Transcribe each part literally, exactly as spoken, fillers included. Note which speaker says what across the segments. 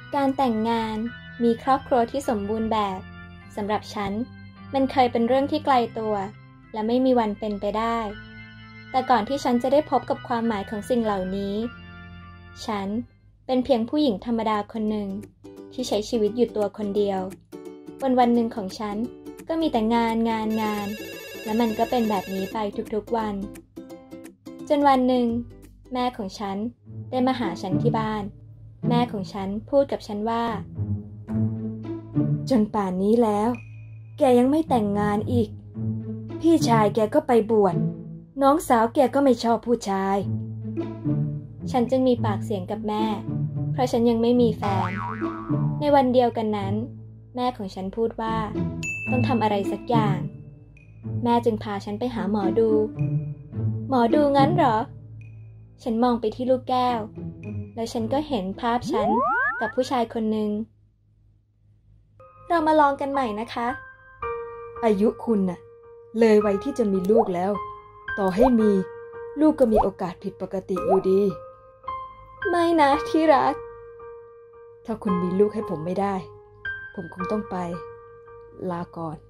Speaker 1: การแต่งงานมีครอบครัวที่สมบูรณ์แบบสำหรับฉันมันเคยเป็นเรื่องที่ไกลตัวและไม่มีวันเป็นไปได้แต่ก่อนที่ฉันจะได้พบกับความหมายของสิ่งเหล่านี้ฉันเป็นเพียงผู้หญิงธรรมดาคนหนึ่งที่ใช้ชีวิตอยู่ตัวคนเดียววันวันหนึ่งของฉันก็มีแต่งานงานงานและมันก็เป็นแบบนี้ไปทุกๆวันจนวันหนึ่งแม่ของฉันได้มาหาฉันที่บ้านแม่ของฉันพูดกับฉันว่าจนป่านนี้แล้วแกยังไม่แต่งงานอีกพี่ชายแกก็ไปบวชน้องสาวแกก็ไม่ชอบผู้ชายฉันจึงมีปากเสียงกับแม่เพราะฉันยังไม่มีแฟนในวันเดียวกันนั้นแม่ของฉันพูดว่าต้องทำอะไรสักอย่างแม่จึงพาฉันไปหาหมอดูหมอดูงั้นเหรอฉันมองไปที่ลูกแก้วแล้วฉันก็เห็นภาพฉันกับผู้ชายคนหนึ่งเรามาลองกันใหม่นะคะอายุคุณน่ะเลยวัยที่จะมีลูกแล้วต่อให้มีลูกก็มีโอกาสผิดปกติอยู่ดีไม่นะที่รักถ้าคุณมีลูกให้ผมไม่ได้ผมคงต้องไปลาก่อน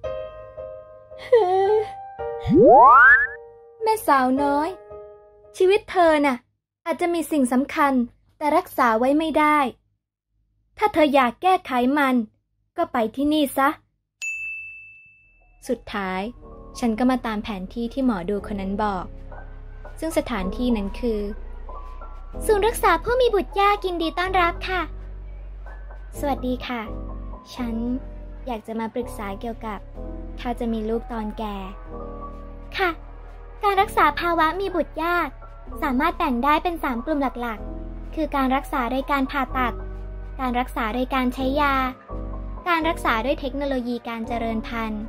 Speaker 1: แม่สาวน้อยชีวิตเธอน่ะอาจจะมีสิ่งสำคัญแต่รักษาไว้ไม่ได้ถ้าเธออยากแก้ไขมันก็ไปที่นี่ซะสุดท้ายฉันก็มาตามแผนที่ที่หมอดูคนนั้นบอกซึ่งสถานที่นั้นคือศูนย์รักษาผู้มีบุตรยากยินดีต้อนรับค่ะสวัสดีค่ะฉันอยากจะมาปรึกษาเกี่ยวกับถ้าจะมีลูกตอนแก่ค่ะการรักษาภาวะมีบุตรยากสามารถแบ่งได้เป็นสามกลุ่มหลักๆคือการรักษาโดยการผ่าตัดการรักษาโดยการใช้ยาการรักษาด้วยเทคโนโลยีการเจริญพันธุ์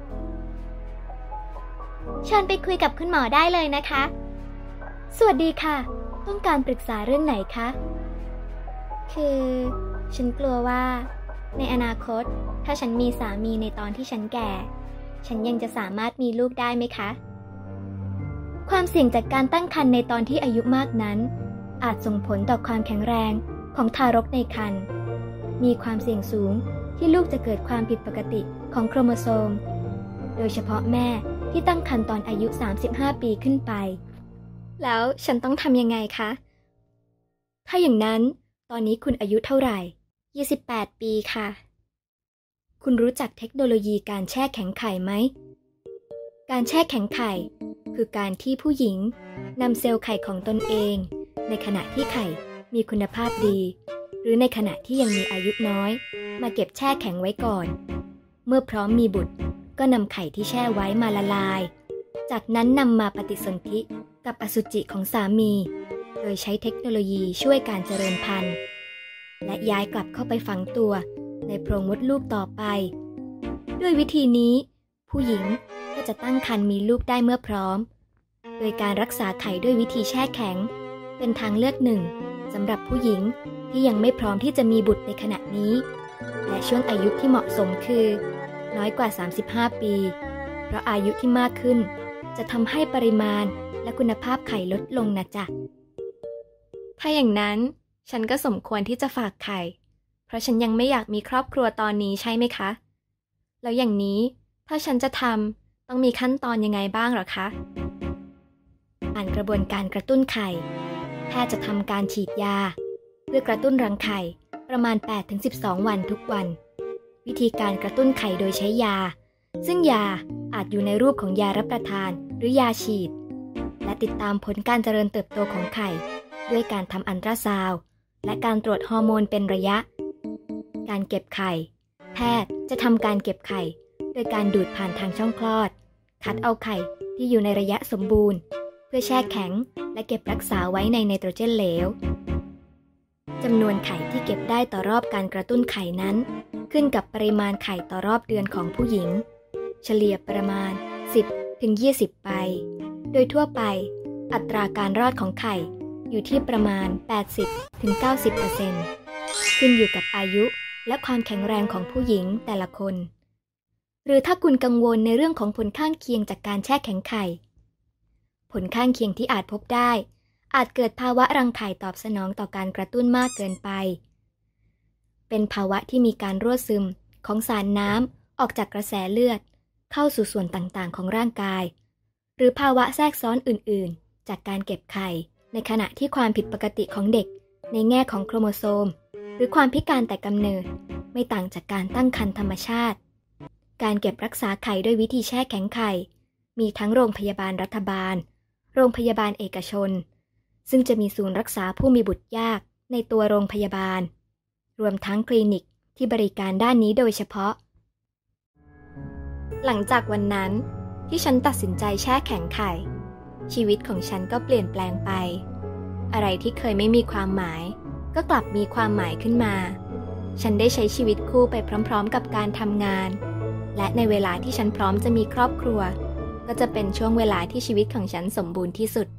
Speaker 1: เชิญไปคุยกับคุณหมอได้เลยนะคะสวัสดีค่ะต้องการปรึกษาเรื่องไหนคะคือฉันกลัวว่าในอนาคตถ้าฉันมีสามีในตอนที่ฉันแก่ฉันยังจะสามารถมีลูกได้ไหมคะความเสี่ยงจากการตั้งครรภ์ในตอนที่อายุมากนั้นอาจส่งผลต่อความแข็งแรงของทารกในครรภ์มีความเสี่ยงสูงที่ลูกจะเกิดความผิดปกติของโครโมโซมโดยเฉพาะแม่ที่ตั้งครรภ์ตอนอายุสามสิบห้าปีขึ้นไปแล้วฉันต้องทำยังไงคะถ้าอย่างนั้นตอนนี้คุณอายุเท่าไหร่ยี่สิบแปดปีค่ะคุณรู้จักเทคโนโลยีการแช่แข็งไข่ไหมการแช่แข็งไข่คือการที่ผู้หญิงนำเซลล์ไข่ของตนเองในขณะที่ไข่มีคุณภาพดีหรือในขณะที่ยังมีอายุน้อยมาเก็บแช่แข็งไว้ก่อนเมื่อพร้อมมีบุตรก็นำไข่ที่แช่ไว้มาละลายจากนั้นนำมาปฏิสนธิกับอสุจิของสามีโดยใช้เทคโนโลยีช่วยการเจริญพันธุ์และย้ายกลับเข้าไปฝังตัวในโพรงมดลูกต่อไปด้วยวิธีนี้ผู้หญิงก็จะตั้งครรภ์มีลูกได้เมื่อพร้อมโดยการรักษาไข่ด้วยวิธีแช่แข็งเป็นทางเลือกหนึ่งสำหรับผู้หญิงที่ยังไม่พร้อมที่จะมีบุตรในขณะนี้และช่วงอายุที่เหมาะสมคือน้อยกว่าสามสิบห้าปีเพราะอายุที่มากขึ้นจะทำให้ปริมาณและคุณภาพไข่ลดลงนะจ๊ะถ้าอย่างนั้นฉันก็สมควรที่จะฝากไข่เพราะฉันยังไม่อยากมีครอบครัวตอนนี้ใช่ไหมคะแล้วอย่างนี้ถ้าฉันจะทำต้องมีขั้นตอนยังไงบ้างหรอคะอ่านกระบวนการกระตุ้นไข่แพทย์จะทำการฉีดยาเพื่อกระตุ้นรังไข่ประมาณ แปดถึงสิบสอง วันทุกวันวิธีการกระตุ้นไข่โดยใช้ยาซึ่งยาอาจอยู่ในรูปของยารับประทานหรือยาฉีดและติดตามผลการเจริญเติบโตของไข่ด้วยการทำอัลตราซาวด์และการตรวจฮอร์โมนเป็นระยะการเก็บไข่แพทย์จะทำการเก็บไข่โดยการดูดผ่านทางช่องคลอดคัดเอาไข่ที่อยู่ในระยะสมบูรณ์เพื่อแช่แข็งและเก็บรักษาไว้ในไนโตรเจนเหลวจำนวนไข่ที่เก็บได้ต่อรอบการกระตุ้นไข่นั้นขึ้นกับปริมาณไข่ต่อรอบเดือนของผู้หญิงเฉลี่ยประมาณ สิบถึงยี่สิบ ใบโดยทั่วไปอัตราการรอดของไข่อยู่ที่ประมาณ แปดสิบถึงเก้าสิบเปอร์เซ็นต์ ขึ้นอยู่กับอายุและความแข็งแรงของผู้หญิงแต่ละคนหรือถ้าคุณกังวลในเรื่องของผลข้างเคียงจากการแช่แข็งไข่ผลข้างเคียงที่อาจพบได้อาจเกิดภาวะรังไข่ตอบสนองต่อการกระตุ้นมากเกินไปเป็นภาวะที่มีการรั่วซึมของสารน้ำออกจากกระแสเลือดเข้าสู่ส่วนต่างๆของร่างกายหรือภาวะแทรกซ้อนอื่นๆจากการเก็บไข่ในขณะที่ความผิดปกติของเด็กในแง่ของโครโมโซมหรือความพิการแต่กำเนิดไม่ต่างจากการตั้งครรภ์ธรรมชาติการเก็บรักษาไข่ด้วยวิธีแช่แข็งไข่มีทั้งโรงพยาบาลรัฐบาลโรงพยาบาลเอกชนซึ่งจะมีศูนย์รักษาผู้มีบุตรยากในตัวโรงพยาบาลรวมทั้งคลินิกที่บริการด้านนี้โดยเฉพาะหลังจากวันนั้นที่ฉันตัดสินใจแช่แข็งไข่ชีวิตของฉันก็เปลี่ยนแปลงไปอะไรที่เคยไม่มีความหมายก็กลับมีความหมายขึ้นมาฉันได้ใช้ชีวิตคู่ไปพร้อมๆกับการทำงานและในเวลาที่ฉันพร้อมจะมีครอบครัวก็จะเป็นช่วงเวลาที่ชีวิตของฉันสมบูรณ์ที่สุด